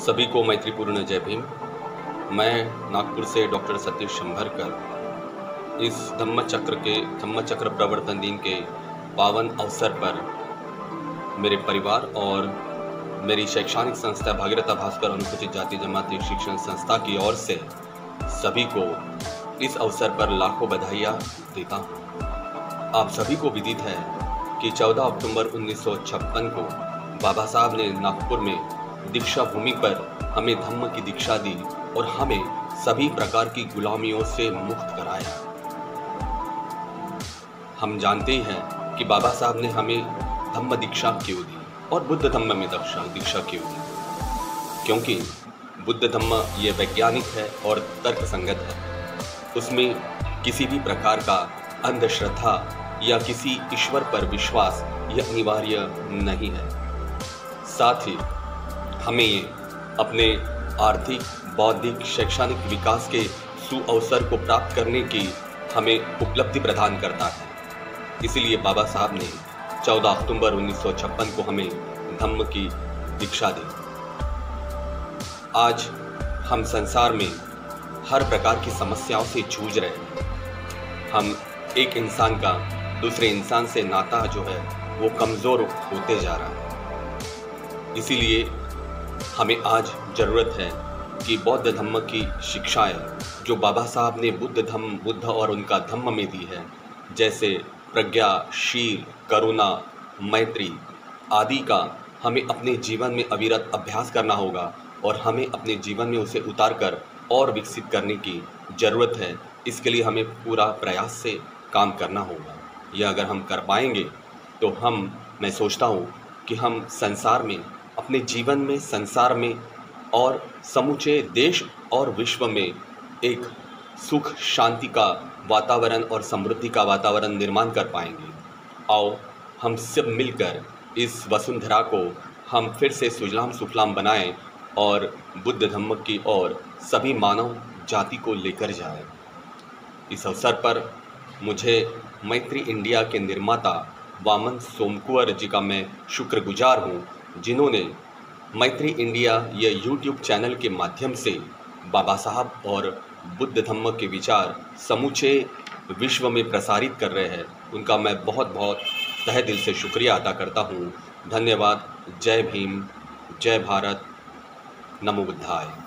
सभी को मैत्रीपूर्ण जय भीम। मैं नागपुर से डॉक्टर सतीश शंभरकर इस धम्मचक्र प्रवर्तन दिन के पावन अवसर पर मेरे परिवार और मेरी शैक्षणिक संस्था भागीरथ भास्कर अनुसूचित जाति जमाती शिक्षण संस्था की ओर से सभी को इस अवसर पर लाखों बधाइयाँ देता हूँ। आप सभी को विदित है कि 14 अक्टूबर 1956 को बाबा साहब ने नागपुर में दीक्षा भूमि पर हमें धम्म की दीक्षा दी और हमें सभी प्रकार की गुलामियों से मुक्त कराया। हम जानते हैं कि बाबा साहब ने हमें धम्म दीक्षा क्यों दी और बुद्ध धम्म में दीक्षा क्यों दी, क्योंकि बुद्ध धम्म ये वैज्ञानिक है और तर्क संगत है। उसमें किसी भी प्रकार का अंधश्रद्धा या किसी ईश्वर पर विश्वास यह अनिवार्य नहीं है। साथ ही हमें ये अपने आर्थिक, बौद्धिक, शैक्षणिक विकास के सुअवसर को प्राप्त करने की हमें उपलब्धि प्रदान करता है। इसलिए बाबा साहब ने 14 अक्टूबर 1956 को हमें धम्म की दीक्षा दी। आज हम संसार में हर प्रकार की समस्याओं से जूझ रहे हैं। हम एक इंसान का दूसरे इंसान से नाता जो है वो कमज़ोर होते जा रहा है। इसीलिए हमें आज ज़रूरत है कि बौद्ध धम्म की शिक्षाएं जो बाबा साहब ने बुद्ध और उनका धम्म में दी है, जैसे प्रज्ञा, शील, करुणा, मैत्री आदि का हमें अपने जीवन में अविरत अभ्यास करना होगा और हमें अपने जीवन में उसे उतारकर और विकसित करने की ज़रूरत है। इसके लिए हमें पूरा प्रयास से काम करना होगा। यह अगर हम कर पाएंगे तो मैं सोचता हूँ कि हम संसार में, अपने जीवन में, संसार में और समूचे देश और विश्व में एक सुख शांति का वातावरण और समृद्धि का वातावरण निर्माण कर पाएंगे। आओ हम सब मिलकर इस वसुंधरा को हम फिर से सुजलाम सुफलाम बनाएं और बुद्ध धम्म की ओर सभी मानव जाति को लेकर जाएं। इस अवसर पर मुझे मैत्री इंडिया के निर्माता वामन सोमकुंवर जी का मैं शुक्रगुजार हूँ, जिन्होंने मैत्री इंडिया ये यूट्यूब चैनल के माध्यम से बाबा साहब और बुद्ध धम्म के विचार समूचे विश्व में प्रसारित कर रहे हैं। उनका मैं बहुत बहुत तहे दिल से शुक्रिया अदा करता हूँ। धन्यवाद। जय भीम, जय भारत, नमो बुद्धाय।